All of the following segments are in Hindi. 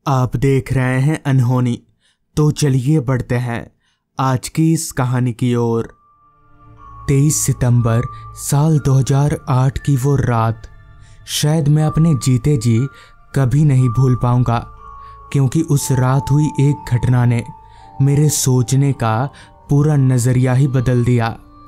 आप देख रहे हैं अनहोनी। तो चलिए बढ़ते हैं आज की इस कहानी की ओर। 23 सितंबर साल 2008 की वो रात शायद मैं अपने जीते जी कभी नहीं भूल पाऊंगा, क्योंकि उस रात हुई एक घटना ने मेरे सोचने का पूरा नज़रिया ही बदल दिया।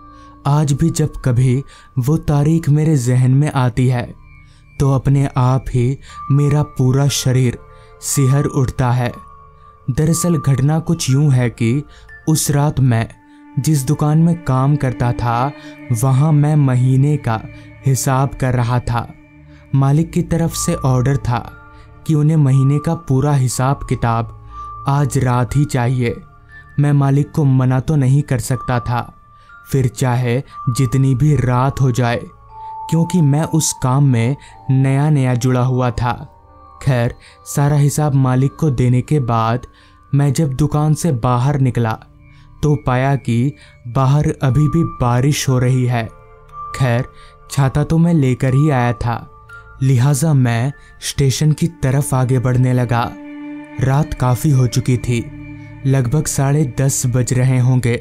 आज भी जब कभी वो तारीख मेरे जहन में आती है तो अपने आप ही मेरा पूरा शरीर सिहर उठता है। दरअसल घटना कुछ यूं है कि उस रात मैं जिस दुकान में काम करता था वहां मैं महीने का हिसाब कर रहा था। मालिक की तरफ से ऑर्डर था कि उन्हें महीने का पूरा हिसाब किताब आज रात ही चाहिए। मैं मालिक को मना तो नहीं कर सकता था, फिर चाहे जितनी भी रात हो जाए, क्योंकि मैं उस काम में नया नया जुड़ा हुआ था। खैर, सारा हिसाब मालिक को देने के बाद मैं जब दुकान से बाहर निकला तो पाया कि बाहर अभी भी बारिश हो रही है। खैर, छाता तो मैं लेकर ही आया था, लिहाजा मैं स्टेशन की तरफ आगे बढ़ने लगा। रात काफ़ी हो चुकी थी, लगभग 10:30 बज रहे होंगे।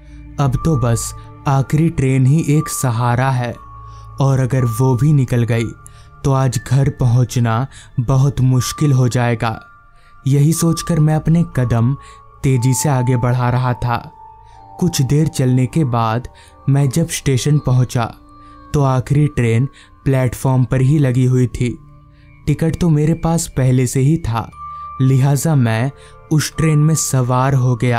अब तो बस आखिरी ट्रेन ही एक सहारा है, और अगर वो भी निकल गई तो आज घर पहुंचना बहुत मुश्किल हो जाएगा। यही सोचकर मैं अपने कदम तेजी से आगे बढ़ा रहा था। कुछ देर चलने के बाद मैं जब स्टेशन पहुंचा तो आखिरी ट्रेन प्लेटफॉर्म पर ही लगी हुई थी। टिकट तो मेरे पास पहले से ही था, लिहाजा मैं उस ट्रेन में सवार हो गया।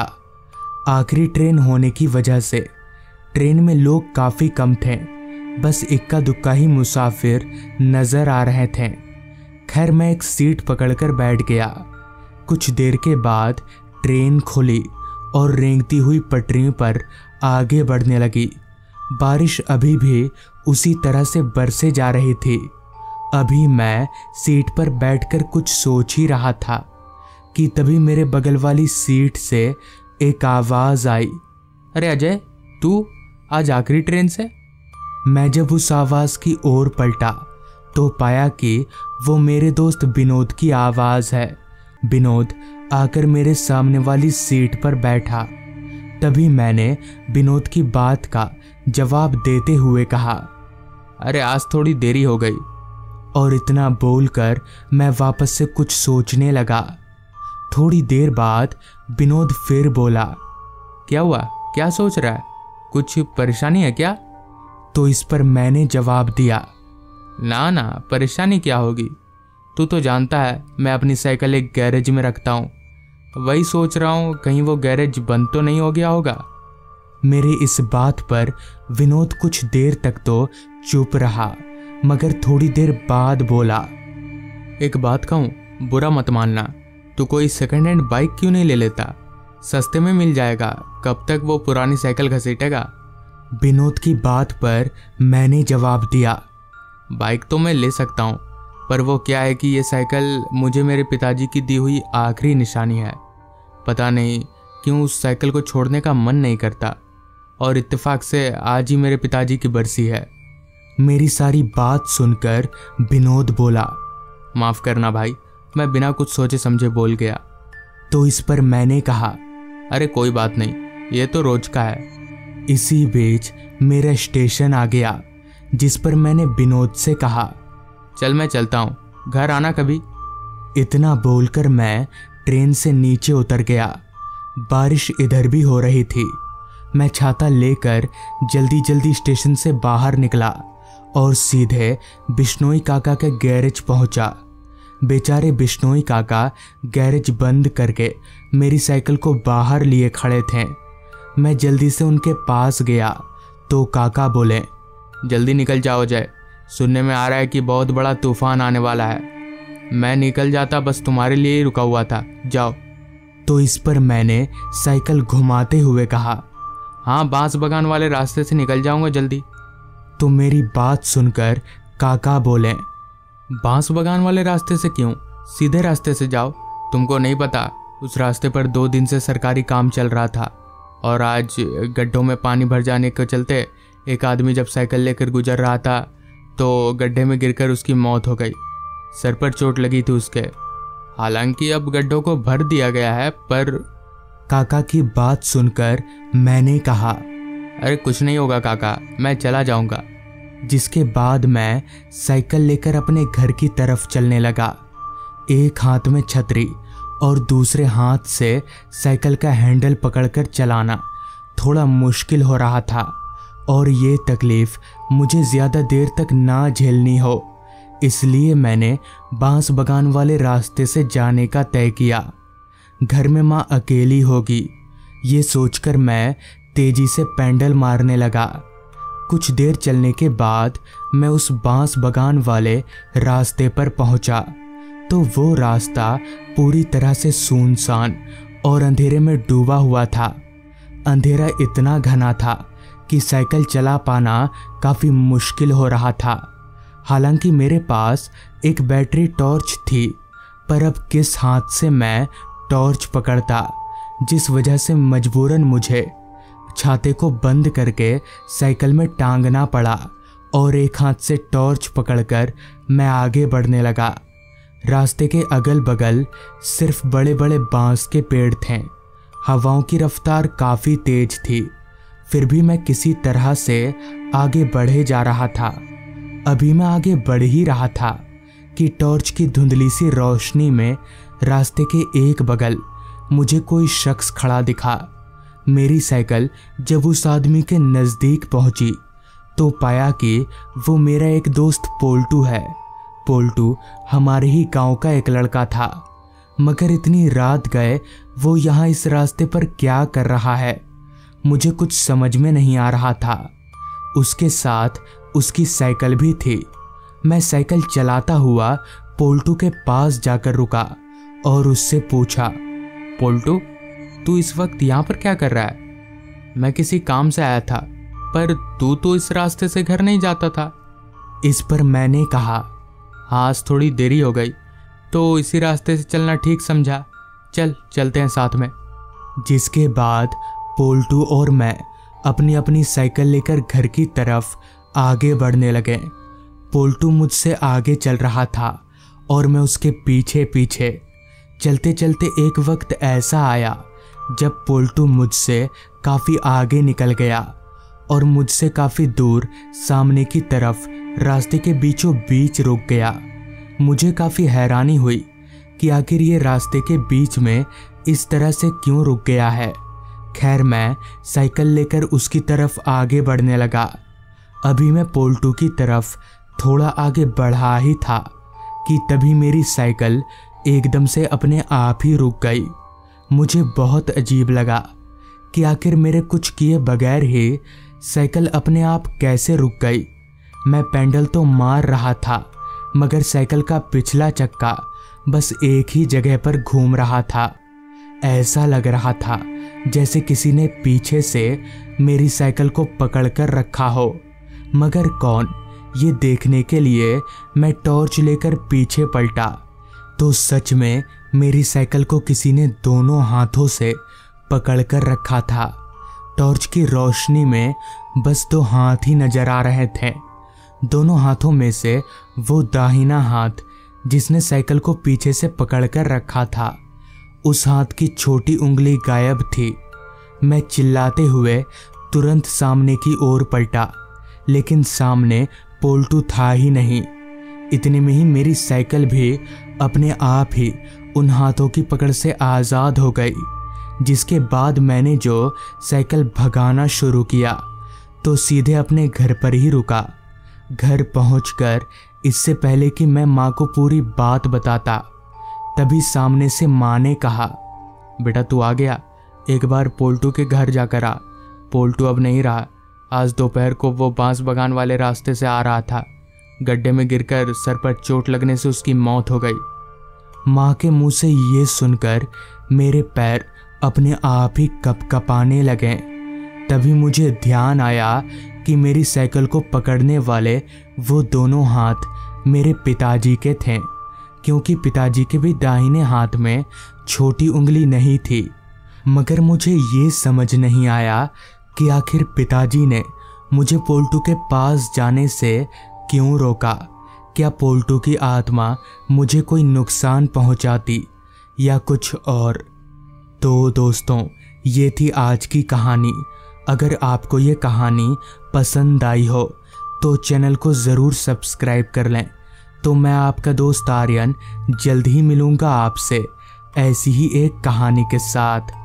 आखिरी ट्रेन होने की वजह से ट्रेन में लोग काफ़ी कम थे, बस इक्का दुक्का ही मुसाफिर नज़र आ रहे थे। खैर, मैं एक सीट पकड़कर बैठ गया। कुछ देर के बाद ट्रेन खुली और रेंगती हुई पटरियों पर आगे बढ़ने लगी। बारिश अभी भी उसी तरह से बरसे जा रही थी। अभी मैं सीट पर बैठकर कुछ सोच ही रहा था कि तभी मेरे बगल वाली सीट से एक आवाज़ आई, अरे अजय, तू आज आखिरी ट्रेन से? मैं जब उस आवाज़ की ओर पलटा तो पाया कि वो मेरे दोस्त विनोद की आवाज़ है। विनोद आकर मेरे सामने वाली सीट पर बैठा। तभी मैंने विनोद की बात का जवाब देते हुए कहा, अरे आज थोड़ी देरी हो गई। और इतना बोलकर मैं वापस से कुछ सोचने लगा। थोड़ी देर बाद विनोद फिर बोला, क्या हुआ, क्या सोच रहा है, कुछ परेशानी है क्या? तो इस पर मैंने जवाब दिया, ना ना, परेशानी क्या होगी, तू तो जानता है मैं अपनी साइकिल एक गैरेज में रखता हूँ, वही सोच रहा हूँ कहीं वो गैरेज बंद तो नहीं हो गया होगा। मेरे इस बात पर विनोद कुछ देर तक तो चुप रहा, मगर थोड़ी देर बाद बोला, एक बात कहूँ, बुरा मत मानना, तू कोई सेकंड हैंड बाइक क्यों नहीं ले लेता, सस्ते में मिल जाएगा, कब तक वो पुरानी साइकिल घसीटेगा। विनोद की बात पर मैंने जवाब दिया, बाइक तो मैं ले सकता हूँ, पर वो क्या है कि ये साइकिल मुझे मेरे पिताजी की दी हुई आखिरी निशानी है। पता नहीं क्यों उस साइकिल को छोड़ने का मन नहीं करता, और इत्तेफाक से आज ही मेरे पिताजी की बरसी है। मेरी सारी बात सुनकर विनोद बोला, माफ़ करना भाई, मैं बिना कुछ सोचे समझे बोल गया। तो इस पर मैंने कहा, अरे कोई बात नहीं, ये तो रोज का है। इसी बीच मेरा स्टेशन आ गया, जिस पर मैंने विनोद से कहा, चल मैं चलता हूँ, घर आना कभी। इतना बोलकर मैं ट्रेन से नीचे उतर गया। बारिश इधर भी हो रही थी। मैं छाता लेकर जल्दी जल्दी स्टेशन से बाहर निकला और सीधे बिश्नोई काका के गैरेज पहुंचा। बेचारे बिश्नोई काका गैरेज बंद करके मेरी साइकिल को बाहर लिए खड़े थे। मैं जल्दी से उनके पास गया तो काका बोले, जल्दी निकल जाओ अजय, सुनने में आ रहा है कि बहुत बड़ा तूफान आने वाला है। मैं निकल जाता, बस तुम्हारे लिए ही रुका हुआ था, जाओ। तो इस पर मैंने साइकिल घुमाते हुए कहा, हाँ, बांस बगान वाले रास्ते से निकल जाऊंगा जल्दी। तो मेरी बात सुनकर काका बोले, बांस बगान वाले रास्ते से क्यों, सीधे रास्ते से जाओ। तुमको नहीं पता, उस रास्ते पर 2 दिन से सरकारी काम चल रहा था, और आज गड्ढों में पानी भर जाने के चलते एक आदमी जब साइकिल लेकर गुजर रहा था तो गड्ढे में गिरकर उसकी मौत हो गई। सर पर चोट लगी थी उसके। हालांकि अब गड्ढों को भर दिया गया है, पर काका की बात सुनकर मैंने कहा, अरे कुछ नहीं होगा काका, मैं चला जाऊंगा। जिसके बाद मैं साइकिल लेकर अपने घर की तरफ चलने लगा। एक हाथ में छतरी और दूसरे हाथ से साइकिल का हैंडल पकड़कर चलाना थोड़ा मुश्किल हो रहा था, और ये तकलीफ मुझे ज़्यादा देर तक ना झेलनी हो, इसलिए मैंने बांस बगान वाले रास्ते से जाने का तय किया। घर में माँ अकेली होगी, ये सोचकर मैं तेजी से पेडल मारने लगा। कुछ देर चलने के बाद मैं उस बांस बगान वाले रास्ते पर पहुंचा, तो वो रास्ता पूरी तरह से सुनसान और अंधेरे में डूबा हुआ था। अंधेरा इतना घना था कि साइकिल चला पाना काफ़ी मुश्किल हो रहा था। हालांकि मेरे पास एक बैटरी टॉर्च थी, पर अब किस हाथ से मैं टॉर्च पकड़ता, जिस वजह से मजबूरन मुझे छाते को बंद करके साइकिल में टांगना पड़ा और एक हाथ से टॉर्च पकड़कर मैं आगे बढ़ने लगा। रास्ते के अगल बगल सिर्फ बड़े बड़े बांस के पेड़ थे। हवाओं की रफ्तार काफ़ी तेज थी, फिर भी मैं किसी तरह से आगे बढ़े जा रहा था। अभी मैं आगे बढ़ ही रहा था कि टॉर्च की धुंधली सी रोशनी में रास्ते के एक बगल मुझे कोई शख्स खड़ा दिखा। मेरी साइकिल जब उस आदमी के नज़दीक पहुंची तो पाया कि वो मेरा एक दोस्त पोल्टू है। पोल्टू हमारे ही गांव का एक लड़का था, मगर इतनी रात गए वो यहाँ इस रास्ते पर क्या कर रहा है, मुझे कुछ समझ में नहीं आ रहा था। उसके साथ उसकी साइकिल भी थी। मैं साइकिल चलाता हुआ पोल्टू के पास जाकर रुका और उससे पूछा, पोल्टू तू इस वक्त यहाँ पर क्या कर रहा है? मैं किसी काम से आया था, पर तू तो इस रास्ते से घर नहीं जाता था। इस पर मैंने कहा, आज थोड़ी देरी हो गई तो इसी रास्ते से चलना ठीक समझा, चलते हैं साथ में। जिसके बाद पोल्टू और मैं अपनी अपनी साइकिल लेकर घर की तरफ आगे बढ़ने लगे। पोल्टू मुझसे आगे चल रहा था और मैं उसके पीछे पीछे। चलते चलते एक वक्त ऐसा आया जब पोल्टू मुझसे काफ़ी आगे निकल गया और मुझसे काफ़ी दूर सामने की तरफ रास्ते के बीचों बीच रुक गया। मुझे काफ़ी हैरानी हुई कि आखिर ये रास्ते के बीच में इस तरह से क्यों रुक गया है। खैर मैं साइकिल लेकर उसकी तरफ आगे बढ़ने लगा। अभी मैं पोल्टू की तरफ थोड़ा आगे बढ़ा ही था कि तभी मेरी साइकिल एकदम से अपने आप ही रुक गई। मुझे बहुत अजीब लगा कि आखिर मेरे कुछ किए बगैर ही साइकिल अपने आप कैसे रुक गई। मैं पेडल तो मार रहा था, मगर साइकिल का पिछला चक्का बस एक ही जगह पर घूम रहा था। ऐसा लग रहा था जैसे किसी ने पीछे से मेरी साइकिल को पकड़कर रखा हो, मगर कौन, ये देखने के लिए मैं टॉर्च लेकर पीछे पलटा तो सच में मेरी साइकिल को किसी ने दोनों हाथों से पकड़कर रखा था। टॉर्च की रोशनी में बस 2 हाथ ही नजर आ रहे थे। दोनों हाथों में से वो दाहिना हाथ जिसने साइकिल को पीछे से पकड़कर रखा था, उस हाथ की छोटी उंगली गायब थी। मैं चिल्लाते हुए तुरंत सामने की ओर पलटा, लेकिन सामने पोल्टू था ही नहीं। इतने में ही मेरी साइकिल भी अपने आप ही उन हाथों की पकड़ से आज़ाद हो गई। जिसके बाद मैंने जो साइकिल भगाना शुरू किया तो सीधे अपने घर पर ही रुका। घर पहुंचकर इससे पहले कि मैं माँ को पूरी बात बताता, तभी सामने से माँ ने कहा, बेटा तू आ गया, एक बार पोल्टू के घर जाकर आ। पोल्टू अब नहीं रहा। आज दोपहर को वो बांस बगान वाले रास्ते से आ रहा था। गड्ढे में गिरकर सर पर चोट लगने से उसकी मौत हो गई। माँ के मुंह से ये सुनकर मेरे पैर अपने आप ही कपकपाने लगे। तभी मुझे ध्यान आया कि मेरी साइकिल को पकड़ने वाले वो दोनों हाथ मेरे पिताजी के थे, क्योंकि पिताजी के भी दाहिने हाथ में छोटी उंगली नहीं थी। मगर मुझे ये समझ नहीं आया कि आखिर पिताजी ने मुझे पोल्टू के पास जाने से क्यों रोका। क्या पोल्टू की आत्मा मुझे कोई नुकसान पहुंचाती या कुछ और। तो दोस्तों, ये थी आज की कहानी। अगर आपको ये कहानी पसंद आई हो तो चैनल को ज़रूर सब्सक्राइब कर लें। तो मैं आपका दोस्त आर्यन जल्द ही मिलूँगा आपसे ऐसी ही एक कहानी के साथ।